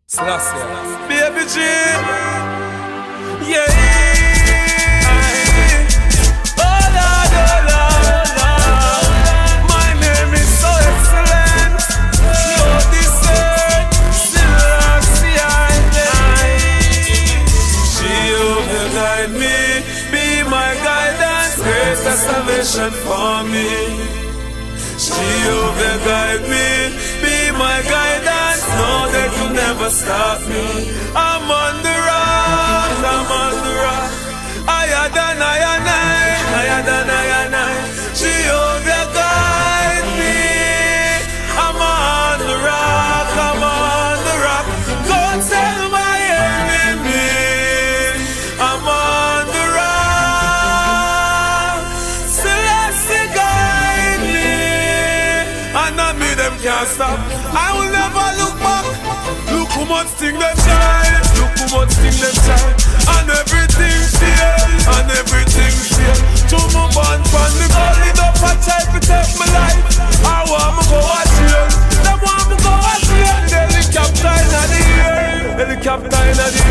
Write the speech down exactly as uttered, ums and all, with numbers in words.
Selassie, Baby G, yeah. Oh Lord, oh Lord, Lord. My name is so excellent. Lord, this earth, Selassie, Jehovah guide me, be my guidance, great salvation for me. Jehovah guide me, be my guidance, no, they could never stop me. I'm on the rock, I'm on the rock. Higher than I and I, higher than I and I. Jehovah guide me, I'm on the rock, I'm on the rock. Go tell my enemy, I'm on the rock. Selassie guide me, and not me them can't stop. I will never look back. Look how much thing them try, look how much thing them try. And everything fail, and everything fail. To my band from the calling up and try to take my life. I want me go a jail, them want me go a jail. The helicopter in the air, helicopter in the air.